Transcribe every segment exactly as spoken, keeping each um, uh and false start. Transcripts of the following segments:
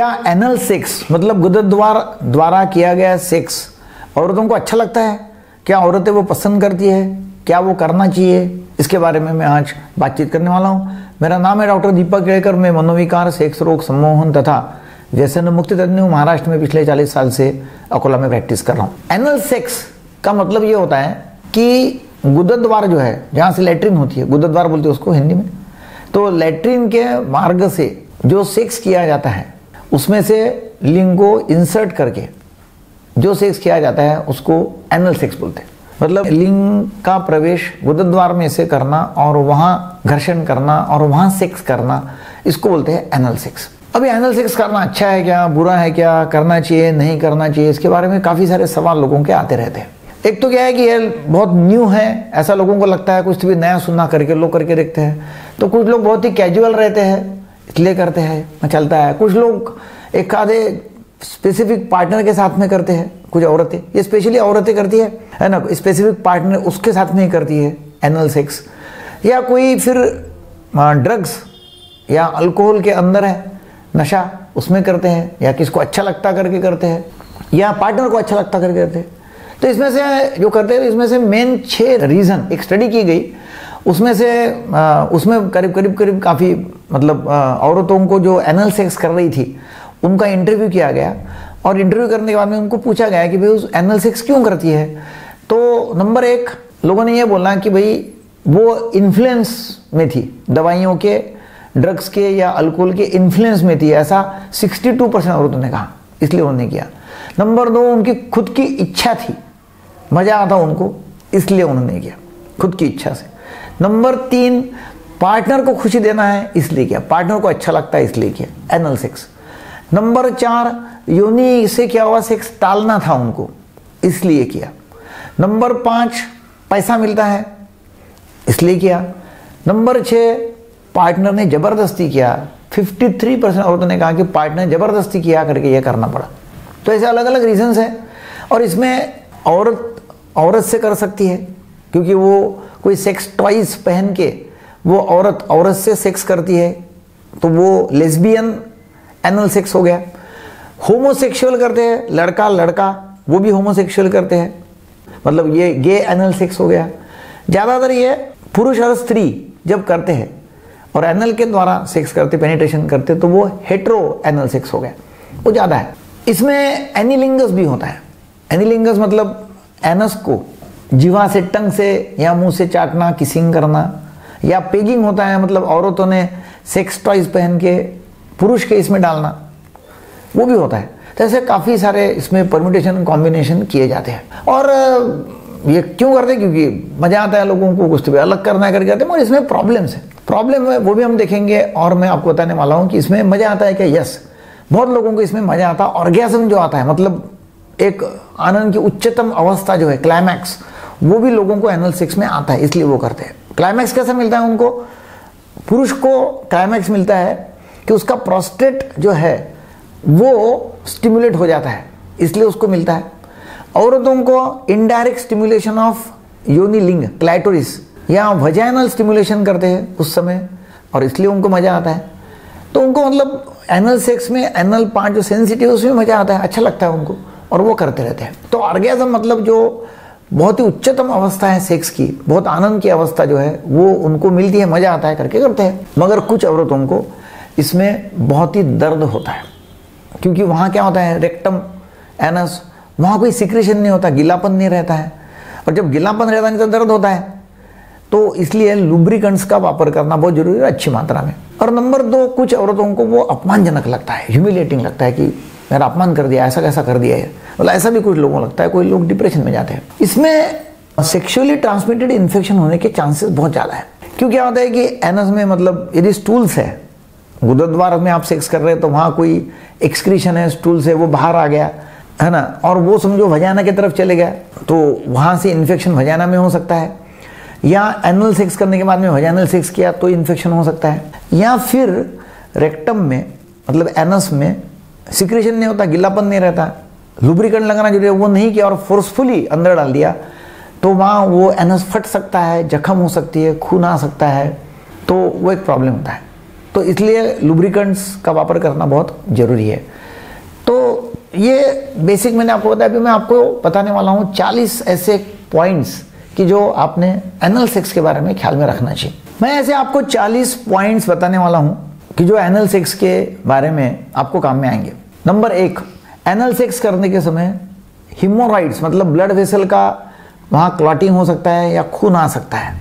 क्या anal sex मतलब गुदद्वार द्वार द्वारा किया गया सेक्स औरतों को अच्छा लगता है? क्या औरतें वो पसंद करती है? क्या वो करना चाहिए? इसके बारे में मैं आज बातचीत करने वाला हूँ। मेरा नाम है डॉक्टर दीपक केड़कर। मैं मनोविकार, सेक्स रोग, सम्मोहन तथा व्यसन मुक्ति तज्ञ हूँ। महाराष्ट्र में पिछले चालीस साल से अकोला में प्रैक्टिस कर रहा हूँ। एनल सेक्स का मतलब ये होता है कि गुदद्वार जो है, जहाँ से लैट्रिन होती है, गुदद्वार बोलते हैं उसको हिंदी में, तो लैट्रिन के मार्ग से जो सेक्स किया जाता है उसमें से लिंग को इंसर्ट करके जो सेक्स किया जाता है उसको एनल सेक्स बोलते हैं। मतलब लिंग का प्रवेश गुदद्वार में से करना और वहाँ घर्षण करना और वहाँ सेक्स करना, इसको बोलते हैं एनल सेक्स। अभी एनल सेक्स करना अच्छा है क्या, बुरा है क्या, करना चाहिए नहीं करना चाहिए, इसके बारे में काफ़ी सारे सवाल लोगों के आते रहते हैं। एक तो क्या है कि ये बहुत न्यू है, ऐसा लोगों को लगता है, कुछ भी नया सुनना करके लोग करके देखते हैं। तो कुछ लोग बहुत ही कैजुअल रहते हैं इसलिए करते हैं, चलता है। कुछ लोग एक आधे स्पेसिफिक पार्टनर के साथ में करते हैं, कुछ औरतें, ये स्पेशली औरतें करती है है ना, स्पेसिफिक पार्टनर उसके साथ में ही करती है एनल सेक्स। या कोई फिर ड्रग्स या अल्कोहल के अंदर है नशा, उसमें करते हैं, या किसको अच्छा लगता करके करते हैं, या पार्टनर को अच्छा लगता करके करते हैं। तो इसमें से जो करते हैं, इसमें से मेन छः रीज़न एक स्टडी की गई, उसमें से आ, उसमें करीब करीब करीब काफ़ी मतलब औरतों को जो एनल सेक्स कर रही थी उनका इंटरव्यू किया गया, और इंटरव्यू करने के बाद में उनको पूछा गया कि भाई उस एनल सेक्स क्यों करती है। तो नंबर एक लोगों ने ये बोला कि भाई वो इन्फ्लुएंस में थी, दवाइयों के, ड्रग्स के या अल्कोहल के इन्फ्लुएंस में थी, ऐसा बासठ परसेंट औरतों ने कहा, इसलिए उन्होंने किया। नंबर दो, उनकी खुद की इच्छा थी, मज़ा आता उनको, इसलिए उन्होंने किया खुद की इच्छा से। नंबर तीन, पार्टनर को खुशी देना है इसलिए किया, पार्टनर को अच्छा लगता है इसलिए किया एनल सेक्स। नंबर चार, योनि से क्या हुआ सेक्स टालना था उनको, इसलिए किया। नंबर पाँच, पैसा मिलता है इसलिए किया। नंबर छः, पार्टनर ने ज़बरदस्ती किया, तिरेपन परसेंट औरतों ने कहा कि पार्टनर ज़बरदस्ती किया करके ये करना पड़ा। तो ऐसे अलग अलग रीजंस हैं, और इसमें औरत औरत से कर सकती है क्योंकि वो कोई सेक्स टॉयज पहन के वो औरत औरत से सेक्स करती है, तो वो लेस्बियन एनल सेक्स हो गया। होमोसेक्सुअल करते हैं, लड़का लड़का, वो भी होमोसेक्सुअल करते हैं, मतलब ये गे एनल सेक्स हो गया। ज़्यादातर ये पुरुष और स्त्री जब करते हैं और एनल के द्वारा सेक्स करते, पेनिट्रेशन करते, तो वो हेट्रो एनल सेक्स हो गया, वो ज़्यादा है। इसमें एनिलिंगस भी होता है। एनिलिंगस मतलब एनस को जीवा से, टंग से या मुंह से चाटना, किसिंग करना, या पेगिंग होता है, मतलब औरतों ने सेक्स टॉयज पहन के पुरुष के इसमें डालना, वो भी होता है। तो ऐसे काफ़ी सारे इसमें परम्यूटेशन कॉम्बिनेशन किए जाते हैं। और ये क्यों करते हैं? क्योंकि मज़ा आता है लोगों को, कुछ तो भी अलग करना करके करते हैं। और इसमें प्रॉब्लम्स है, प्रॉब्लम है वो भी हम देखेंगे, और मैं आपको बताने वाला हूँ कि इसमें मज़ा आता है क्या। यस, बहुत लोगों को इसमें मज़ा आता है। ऑर्गेज़म जो आता है, मतलब एक आनंद की उच्चतम अवस्था जो है, क्लाइमैक्स, वो भी लोगों को एनल सेक्स में आता है, इसलिए वो करते हैं। क्लाइमैक्स कैसे मिलता है उनको? पुरुष को क्लाइमैक्स मिलता है कि उसका प्रोस्टेट जो है वो स्टिमुलेट हो जाता है, इसलिए उसको मिलता है। औरतों को इनडायरेक्ट स्टिमुलेशन ऑफ योनि लिंग, क्लाइटोरिस या वजाइनल स्टिमुलेशन करते हैं उस समय, और इसलिए उनको मज़ा आता है। तो उनको मतलब एनल सेक्स में एनल पार्ट जो सेंसिटिव है उसमें मज़ा आता है, अच्छा लगता है उनको, और वो करते रहते हैं। तो ऑर्गेज़म मतलब जो बहुत ही उच्चतम अवस्था है सेक्स की, बहुत आनंद की अवस्था जो है वो उनको मिलती है, मज़ा आता है करके करते हैं। मगर कुछ औरतों को इसमें बहुत ही दर्द होता है, क्योंकि वहाँ क्या होता है, रेक्टम, एनस, वहाँ कोई सिक्रेशन नहीं होता, गीलापन नहीं रहता है, और जब गीलापन रहता है तो दर्द होता है। तो इसलिए लुब्रिकेंट्स का वापर करना बहुत जरूरी है, अच्छी मात्रा में। और नंबर दो, कुछ औरतों को वो अपमानजनक लगता है, ह्यूमिलेटिंग लगता है कि मेरा अपमान कर दिया, ऐसा कैसा कर दिया है, मतलब ऐसा भी कुछ लोगों को लगता है। कोई लोग डिप्रेशन में जाते हैं। इसमें सेक्सुअली ट्रांसमिटेड इन्फेक्शन होने के चांसेस बहुत ज़्यादा है। क्यों, क्या होता है कि एनस में, मतलब यदि स्टूल्स है, गुदद्वार में आप सेक्स कर रहे हैं तो वहाँ कोई एक्सक्रीशन है, स्टूल से वो बाहर आ गया है ना, और वो समझो वजाना की तरफ चले गया, तो वहाँ से इन्फेक्शन वजाना में हो सकता है, या एनल सेक्स करने के बाद में वजाइनल सेक्स किया तो इन्फेक्शन हो सकता है, या फिर रेक्टम में, मतलब एनस में सिक्रेशन नहीं होता, गिलापन नहीं रहता, लुब्रिकेंट लगाना जो है वो नहीं किया और फोर्सफुली अंदर डाल दिया, तो वहाँ वो एनस फट सकता है, जख्म हो सकती है, खून आ सकता है, तो वो एक प्रॉब्लम होता है। तो इसलिए लुब्रिकेंट्स का वापर करना बहुत ज़रूरी है। ये बेसिक मैंने आपको बताया। अभी मैं आपको बताने वाला हूँ चालीस ऐसे पॉइंट्स कि जो आपने एनल सेक्स के बारे में ख्याल में रखना चाहिए। मैं ऐसे आपको चालीस पॉइंट्स बताने वाला हूँ कि जो एनल सेक्स के बारे में आपको काम में आएंगे। नंबर एक, एनल सेक्स करने के समय हीमोराइड्स मतलब ब्लड वेसल का वहाँ क्लॉटिंग हो सकता है या खून आ सकता है।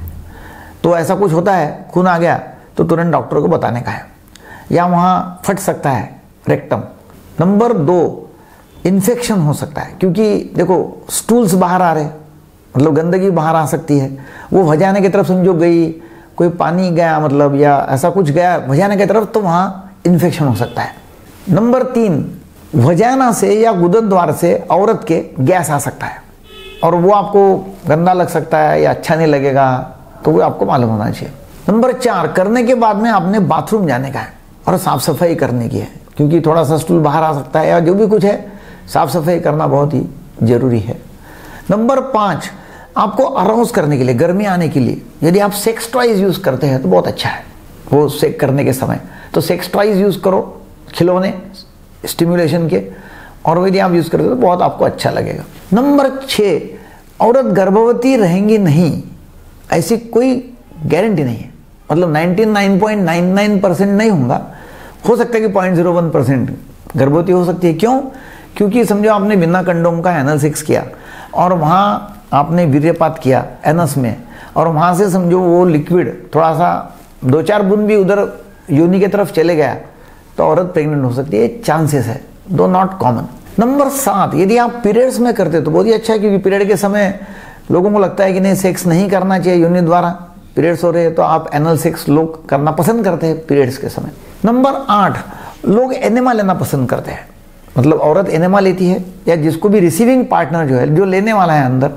तो ऐसा कुछ होता है, खून आ गया तो तुरंत डॉक्टर को बताने का है। या वहाँ फट सकता है रेक्टम। नंबर दो, इन्फेक्शन हो सकता है, क्योंकि देखो स्टूल्स बाहर आ रहे, मतलब गंदगी बाहर आ सकती है। वो वजाने की तरफ समझो गई, कोई पानी गया मतलब या ऐसा कुछ गया वजाने की तरफ, तो वहाँ इन्फेक्शन हो सकता है। नंबर तीन, वजाना से या गुदन द्वार से औरत के गैस आ सकता है और वो आपको गंदा लग सकता है या अच्छा नहीं लगेगा, तो वो आपको मालूम होना चाहिए। नंबर चार, करने के बाद में आपने बाथरूम जाने का है और साफ सफाई करने की है, क्योंकि थोड़ा सा स्टूल बाहर आ सकता है या जो भी कुछ है, साफ सफाई करना बहुत ही जरूरी है। नंबर पाँच, आपको अराउज करने के लिए, गर्मी आने के लिए यदि आप सेक्स टॉयज यूज करते हैं तो बहुत अच्छा है। वो सेक करने के समय तो सेक्स टॉयज यूज करो, खिलौने स्टिमुलेशन के, और यदि आप यूज करते हो तो बहुत आपको अच्छा लगेगा। नंबर छः, औरत गर्भवती रहेंगी नहीं, ऐसी कोई गारंटी नहीं है। मतलब निन्यानवे पॉइंट नाइन नाइन परसेंट नहीं होगा, हो सकता है कि पॉइंट ज़ीरो वन परसेंट गर्भवती हो सकती है। क्यों? क्योंकि समझो आपने बिना कंडोम का एनल सेक्स किया और वहाँ आपने वीर्यपात किया एनस में, और वहाँ से समझो वो लिक्विड थोड़ा सा दो चार बूंद भी उधर योनि की तरफ चले गया तो औरत प्रेग्नेंट हो सकती है, चांसेस है, दो नॉट कॉमन। नंबर सात, यदि आप पीरियड्स में करते तो बहुत ही अच्छा है, क्योंकि पीरियड के समय लोगों को लगता है कि नहीं सेक्स नहीं करना चाहिए योनि द्वारा, पीरियड्स हो रहे हैं, तो आप एनल सेक्स लोग करना पसंद करते हैं पीरियड्स के समय। नंबर आठ, लोग एनेमा लेना पसंद करते हैं, मतलब औरत एनेमा लेती है या जिसको भी रिसीविंग पार्टनर जो है, जो लेने वाला है अंदर,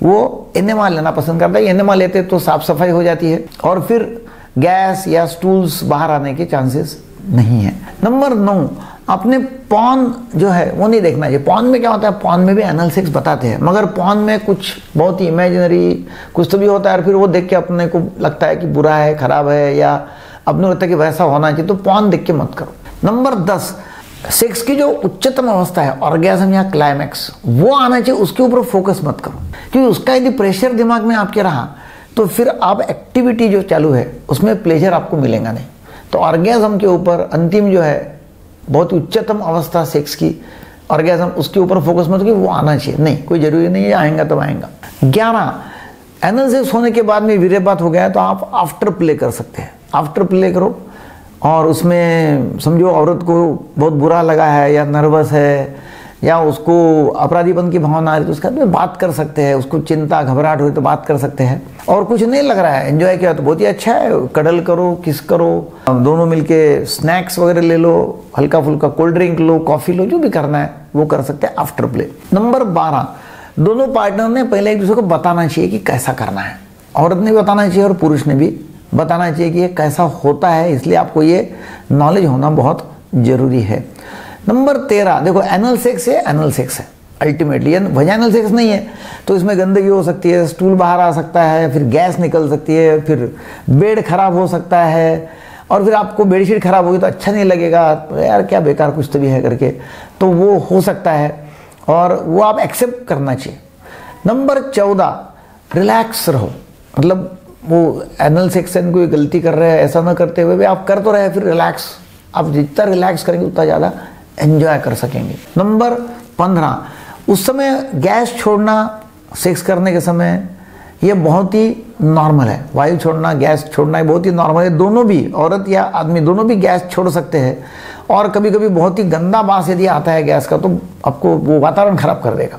वो एनेमा लेना पसंद करता है। एनेमा लेते तो साफ सफाई हो जाती है और फिर गैस या स्टूल्स बाहर आने के चांसेस नहीं है। नंबर नौ, आपने पॉर्न जो है वो नहीं देखना चाहिए। पॉर्न में क्या होता है, पॉर्न में भी एनल सेक्स बताते हैं, मगर पॉर्न में कुछ बहुत ही इमेजिनरी कुछ तो भी होता है और फिर वो देख के अपने को लगता है कि बुरा है, खराब है, या अपने लगता है कि वैसा होना चाहिए, तो पॉर्न देख के मत करो। नंबर दस, सेक्स की जो उच्चतम अवस्था है, ऑर्गेज्म या क्लाइमैक्स, वो आना चाहिए, उसके ऊपर फोकस मत करो, क्योंकि उसका यदि प्रेशर दिमाग में आपके रहा तो फिर आप एक्टिविटी जो चालू है उसमें प्लेजर आपको मिलेगा नहीं। तो ऑर्गेज्म के ऊपर अंतिम जो है बहुत उच्चतम अवस्था सेक्स की, ऑर्गेज्म, उसके ऊपर फोकस मत करो, वो आना चाहिए, नहीं कोई जरूरी नहीं है आएगा तब आएगा। ग्यारह, एनल सेक्स होने के बाद में वीर्यपात हो गया है तो आप आफ्टर प्ले कर सकते हैं, आफ्टर प्ले करो, और उसमें समझो औरत को बहुत बुरा लगा है या नर्वस है या उसको अपराधीपन की भावना आ रही है तो उसके साथ में बात कर सकते हैं, उसको चिंता घबराहट हुई तो बात कर सकते हैं, और कुछ नहीं लग रहा है, एंजॉय किया तो बहुत ही अच्छा है, कडल करो, किस करो, दोनों मिलके स्नैक्स वगैरह ले लो, हल्का फुल्का कोल्ड ड्रिंक लो, कॉफी लो, जो भी करना है वो कर सकते हैं आफ्टर प्ले। नंबर बारह, दोनों पार्टनर ने पहले एक दूसरे को बताना चाहिए कि कैसा करना है, औरत ने भी बताना चाहिए और पुरुष ने भी बताना चाहिए कि ये कैसा होता है, इसलिए आपको ये नॉलेज होना बहुत जरूरी है। नंबर तेरह, देखो एनल सेक्स है, एनल सेक्स है अल्टीमेटली, वजाइनल सेक्स नहीं है, तो इसमें गंदगी हो सकती है, स्टूल बाहर आ सकता है, फिर गैस निकल सकती है, फिर बेड खराब हो सकता है, और फिर आपको बेडशीट खराब होगी तो अच्छा नहीं लगेगा, तो यार क्या बेकार कुछ तो भी है करके, तो वो हो सकता है और वो आप एक्सेप्ट करना चाहिए। नंबर चौदह, रिलैक्स रहो, मतलब वो एनल सेक्शन कोई गलती कर रहे हैं ऐसा ना करते हुए भी आप कर तो रहे, फिर रिलैक्स, आप जितना रिलैक्स करेंगे उतना ज़्यादा एंजॉय कर सकेंगे। नंबर पंद्रह, उस समय गैस छोड़ना सेक्स करने के समय ये बहुत ही नॉर्मल है, वायु छोड़ना, गैस छोड़ना ये बहुत ही नॉर्मल है, दोनों भी औरत या आदमी दोनों भी गैस छोड़ सकते हैं, और कभी कभी बहुत ही गंदा बास यदि आता है गैस का तो आपको वो वातावरण खराब कर देगा।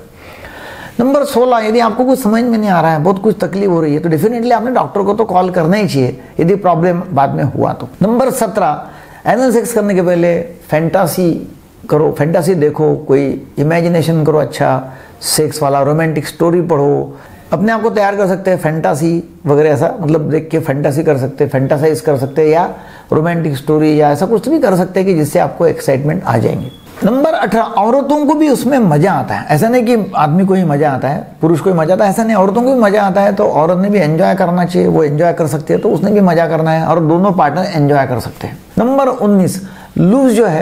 नंबर सोलह, यदि आपको कुछ समझ में नहीं आ रहा है, बहुत कुछ तकलीफ हो रही है, तो डेफिनेटली आपने डॉक्टर को तो कॉल करना ही चाहिए यदि प्रॉब्लम बाद में हुआ तो। नंबर सत्रह, एनल सेक्स करने के पहले फैंटासी करो, फैंटासी देखो, कोई इमेजिनेशन करो, अच्छा सेक्स वाला रोमांटिक स्टोरी पढ़ो, अपने आप को तैयार कर सकते हैं फैंटासी वगैरह, ऐसा मतलब देख के फैंटासी कर सकते हैं, फैंटासाइज कर सकते हैं, या रोमांटिक स्टोरी या ऐसा कुछ भी कर सकते हैं कि जिससे आपको एक्साइटमेंट आ जाएंगे। नंबर अठारह, औरतों को भी उसमें मजा आता है, ऐसा नहीं कि आदमी को ही मजा आता है, पुरुष को ही मजा आता है, ऐसा नहीं, औरतों को भी मजा आता है, तो औरत ने भी एंजॉय करना चाहिए, वो एंजॉय कर सकती है तो उसने भी मजा करना है, और दोनों पार्टनर एंजॉय कर सकते हैं। नंबर उन्नीस, लूज जो है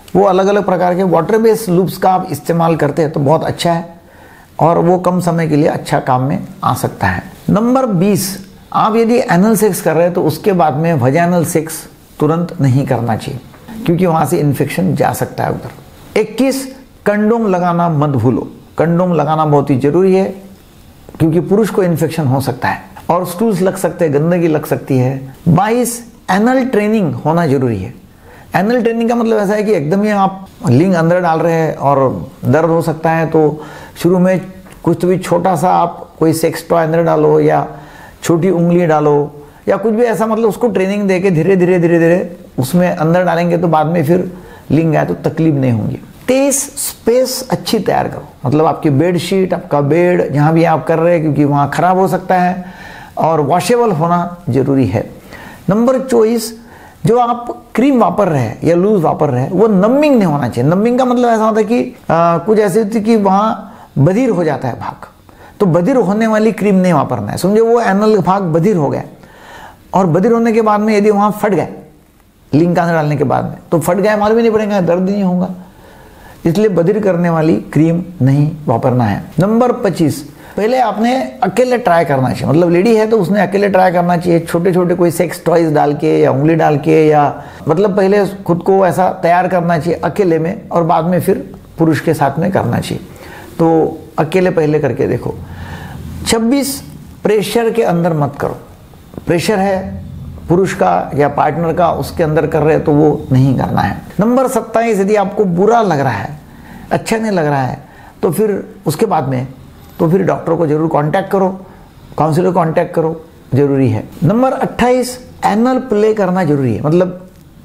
वो अलग अलग प्रकार के वाटर बेस्ड लूप्स का आप इस्तेमाल करते हैं तो बहुत अच्छा है और वो कम समय के लिए अच्छा काम में आ सकता है। नंबर बीस, आप यदि एनल सेक्स कर रहे हैं तो उसके बाद में वजाइनल सेक्स तुरंत नहीं करना चाहिए क्योंकि वहाँ से इन्फेक्शन जा सकता है उधर। इक्कीस, कंडोम लगाना मत भूलो। कंडोम लगाना बहुत ही जरूरी है क्योंकि पुरुष को इन्फेक्शन हो सकता है और स्टूल्स लग सकते हैं, गंदगी लग सकती है। बाईस, एनल ट्रेनिंग होना जरूरी है। एनल ट्रेनिंग का मतलब ऐसा है कि एकदम ही आप लिंग अंदर डाल रहे हैं और दर्द हो सकता है तो शुरू में कुछ भी छोटा सा आप कोई सेक्स टॉय अंदर डालो या छोटी उंगली डालो या कुछ भी ऐसा, मतलब उसको ट्रेनिंग दे के धीरे धीरे धीरे धीरे उसमें अंदर डालेंगे तो बाद में फिर लिंग आए तो तकलीफ नहीं होंगी। तेईस, स्पेस अच्छी तैयार करो, मतलब आपकी बेड शीट, आपका बेड जहाँ भी आप कर रहे हैं क्योंकि वहाँ खराब हो सकता है और वॉशेबल होना जरूरी है। नंबर चौबीस, जो आप क्रीम वापर रहे हैं या लूज वापर रहे हैं वो नमिंग नहीं होना चाहिए। नमिंग का मतलब ऐसा होता है कि आ, कुछ ऐसी होती है कि वहाँ बधिर हो जाता है भाग, तो बधिर होने वाली क्रीम नहीं वापरना है। समझो वो एनल भाग बधिर हो गया और बधिर होने के बाद में यदि वहाँ फट गए लिंग का अंदर डालने के बाद में तो फट गए, मालूम ही नहीं पड़ेगा, दर्द नहीं होगा, इसलिए बधिर करने वाली क्रीम नहीं वापरना है। नंबर पच्चीस, पहले आपने अकेले ट्राई करना चाहिए, मतलब लेडी है तो उसने अकेले ट्राई करना चाहिए, छोटे छोटे कोई सेक्स टॉयज डाल के या उंगली डाल के, या मतलब पहले खुद को ऐसा तैयार करना चाहिए अकेले में और बाद में फिर पुरुष के साथ में करना चाहिए। तो अकेले पहले करके देखो। छब्बीस, प्रेशर के अंदर मत करो। प्रेशर है पुरुष का या पार्टनर का, उसके अंदर कर रहे हैं तो वो नहीं करना है। नंबर सत्ताईस, यदि आपको बुरा लग रहा है, अच्छा नहीं लग रहा है तो फिर उसके बाद में तो फिर डॉक्टर को जरूर कांटेक्ट करो, काउंसलर को कांटेक्ट करो, जरूरी है। नंबर अट्ठाईस, एनल प्ले करना जरूरी है, मतलब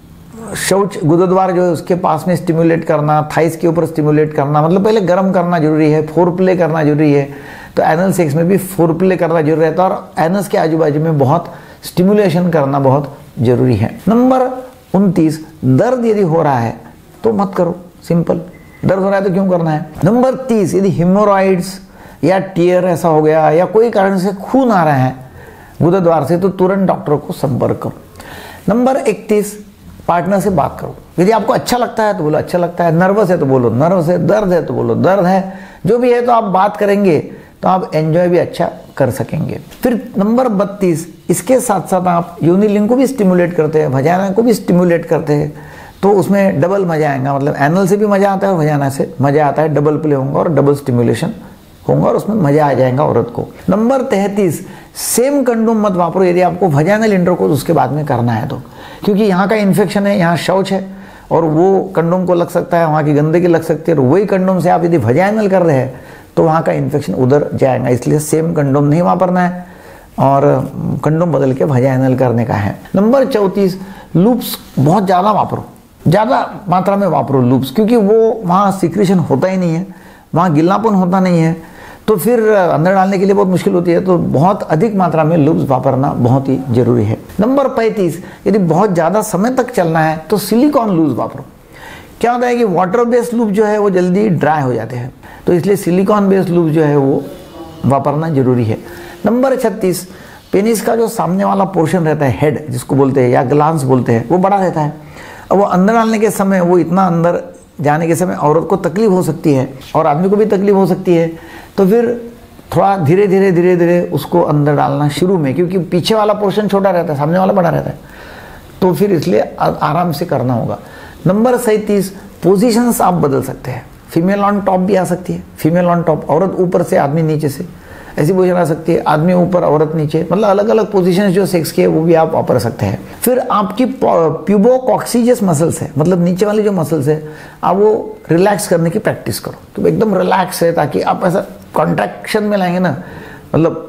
शौच गुदद्वार जो है उसके पास में स्टिमुलेट करना, थाइस के ऊपर स्टिमुलेट करना, मतलब पहले गर्म करना जरूरी है, फोर प्ले करना जरूरी है। तो एनल सेक्स में भी फोर प्ले करना जरूरी रहता है और एनस के आजू बाजू में बहुत स्टिमुलेशन करना बहुत जरूरी है। नंबर उनतीस, दर्द यदि हो रहा है तो मत करो, सिंपल, दर्द हो रहा है तो क्यों करना है। नंबर तीस, यदि हिमोरॉइड्स या टीयर ऐसा हो गया या कोई कारण से खून आ रहा है गुदद्वार से तो तुरंत डॉक्टर को संपर्क करो। नंबर इकतीस, पार्टनर से बात करो, यदि आपको अच्छा लगता है तो बोलो अच्छा लगता है, नर्वस है तो बोलो नर्वस है, दर्द है तो बोलो दर्द है, जो भी है तो आप बात करेंगे तो आप एंजॉय भी अच्छा कर सकेंगे। फिर नंबर बत्तीस, इसके साथ साथ आप योनि लिंग को भी स्टिमुलेट करते हैं, वजाना को भी स्टिमुलेट करते हैं तो उसमें डबल मजा आएगा, मतलब एनल से भी मजा आता है और वजाना से मजा आता है, डबल प्ले होगा और डबल स्टिमुलेशन होगा और उसमें मजा आ जाएगा औरत को। नंबर तैंतीस, सेम कंडोम मत वापरो यदि आपको वजाइनल इंटरकोर्स उसके बाद में करना है तो, क्योंकि यहाँ का इन्फेक्शन है, यहाँ शौच है और वो कंडोम को लग सकता है, वहाँ की गंदगी लग सकती है और वही कंडोम से आप यदि वजाइनल कर रहे हैं तो वहाँ का इन्फेक्शन उधर जाएगा, इसलिए सेम कंडोम नहीं वापरना है और कंडोम बदल के वजाइनल करने का है। नंबर चौंतीस, लूप्स बहुत ज़्यादा वापरो, ज़्यादा मात्रा में वापरो लूप्स, क्योंकि वो वहाँ सिक्रेशन होता ही नहीं है, वहाँ गिल्लापन होता नहीं है तो फिर अंदर डालने के लिए बहुत मुश्किल होती है, तो बहुत अधिक मात्रा में लूप्स वापरना बहुत ही जरूरी है। नंबर पैंतीस, यदि बहुत ज़्यादा समय तक चलना है तो सिलिकॉन लूप्स वापरो। क्या होता है कि वाटर बेस्ड लूप जो है वो जल्दी ड्राई हो जाते हैं, तो इसलिए सिलिकॉन बेस्ड लूप जो है वो वापरना जरूरी है। नंबर छत्तीस, पेनिस का जो सामने वाला पोर्शन रहता है, हेड जिसको बोलते हैं या ग्लांस बोलते हैं, वो बड़ा रहता है। अब वो अंदर डालने के समय, वो इतना अंदर जाने के समय औरत को तकलीफ हो सकती है और आदमी को भी तकलीफ हो सकती है, तो फिर थोड़ा धीरे धीरे धीरे धीरे उसको अंदर डालना शुरू में, क्योंकि पीछे वाला पोर्शन छोटा रहता है, सामने वाला बड़ा रहता है, तो फिर इसलिए आराम से करना होगा। नंबर सैंतीस, पोजीशंस आप बदल सकते हैं, फीमेल ऑन टॉप भी आ सकती है, फीमेल ऑन टॉप, औरत ऊपर से आदमी नीचे से, ऐसी पोजीशन आ सकती है, आदमी ऊपर औरत नीचे, मतलब अलग अलग पोजीशंस जो सेक्स की है वो भी आप वापर सकते हैं। फिर आपकी प्यूबोकॉक्सीजियस मसल्स है, मतलब नीचे वाली जो मसल्स है, आप वो रिलैक्स करने की प्रैक्टिस करो, तो एकदम रिलैक्स है, ताकि आप ऐसा कॉन्ट्रैक्शन में लाएंगे ना, मतलब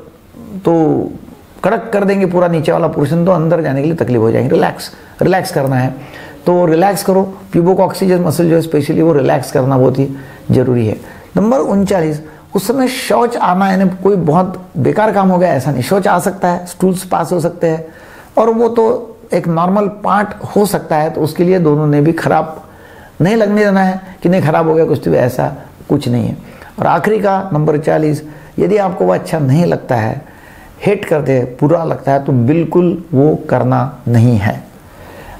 तो कड़क कर देंगे पूरा नीचे वाला पोर्शन, तो अंदर जाने के लिए तकलीफ हो जाएगी। रिलैक्स रिलैक्स करना है तो रिलैक्स करो, प्यूबोकॉक्सीजियस मसल जो है स्पेशली वो रिलैक्स करना बहुत ही जरूरी है। नंबर उनचालीस, उस समय शौच आना यानी कोई बहुत बेकार काम हो गया ऐसा नहीं, शौच आ सकता है, स्टूल्स पास हो सकते हैं और वो तो एक नॉर्मल पार्ट हो सकता है, तो उसके लिए दोनों ने भी खराब नहीं लगने देना है कि नहीं खराब हो गया कुछ, तो ऐसा कुछ नहीं है। और आखिरी का नंबर चालीस, यदि आपको वो अच्छा नहीं लगता है, हेट करते हैं, बुरा लगता है, तो बिल्कुल वो करना नहीं है।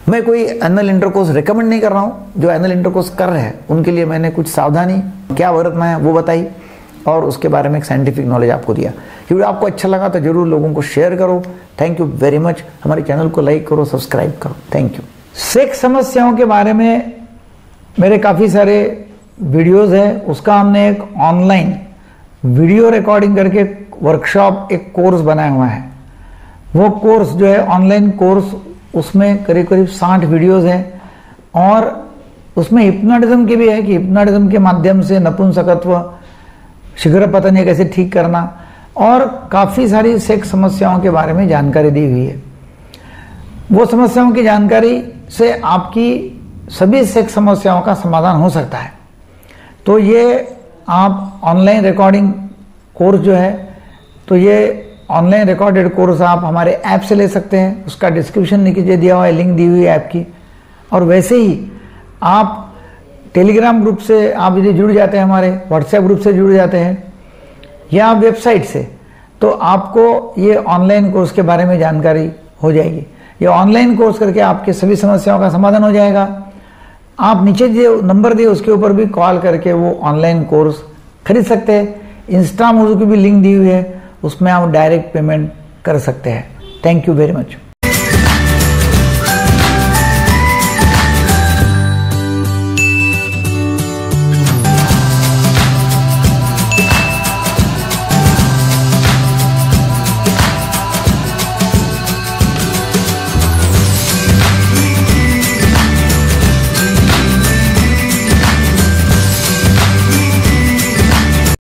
मैं कोई एनल इंटरकोर्स रिकमेंड नहीं कर रहा हूँ। जो एनल इंटरकोर्स कर रहे हैं उनके लिए मैंने कुछ सावधानी क्या बरतना है वो बताई और उसके बारे में एक साइंटिफिक नॉलेज आपको दिया। ये वीडियो आपको अच्छा लगा तो जरूर लोगों को शेयर करो। Thank you very much. हमारे चैनल को लाइक करो, सब्सक्राइब करो। Thank you. सेक्स समस्याओं के बारे में मेरे काफ़ी सारे वीडियोस हैं, उसका हमने एक ऑनलाइन वीडियो रिकॉर्डिंग करके वर्कशॉप एक कोर्स बनाया हुआ है। वो कोर्स जो है ऑनलाइन कोर्स, उसमें करीब करीब साठ वीडियोस हैं और उसमें हिप्नोटिज्म की भी है कि हिप्नोटिज्म के माध्यम से नपुंसकत्व, शीघ्र पतन कैसे ठीक करना और काफ़ी सारी सेक्स समस्याओं के बारे में जानकारी दी हुई है। वो समस्याओं की जानकारी से आपकी सभी सेक्स समस्याओं का समाधान हो सकता है। तो ये आप ऑनलाइन रिकॉर्डिंग कोर्स जो है, तो ये ऑनलाइन रिकॉर्डेड कोर्स आप हमारे ऐप से ले सकते हैं। उसका डिस्क्रिप्शन नीचे दिया हुआ है, लिंक दी हुई है ऐप की। और वैसे ही आप टेलीग्राम ग्रुप से आप यदि जुड़ जाते हैं, हमारे व्हाट्सएप ग्रुप से जुड़ जाते हैं या वेबसाइट से, तो आपको ये ऑनलाइन कोर्स के बारे में जानकारी हो जाएगी। ये ऑनलाइन कोर्स करके आपके सभी समस्याओं का समाधान हो जाएगा। आप नीचे जो नंबर दिए उसके ऊपर भी कॉल करके वो ऑनलाइन कोर्स खरीद सकते हैं। इंस्टा मोजो की भी लिंक दी हुई है, उसमें आप डायरेक्ट पेमेंट कर सकते हैं। Thank you very much.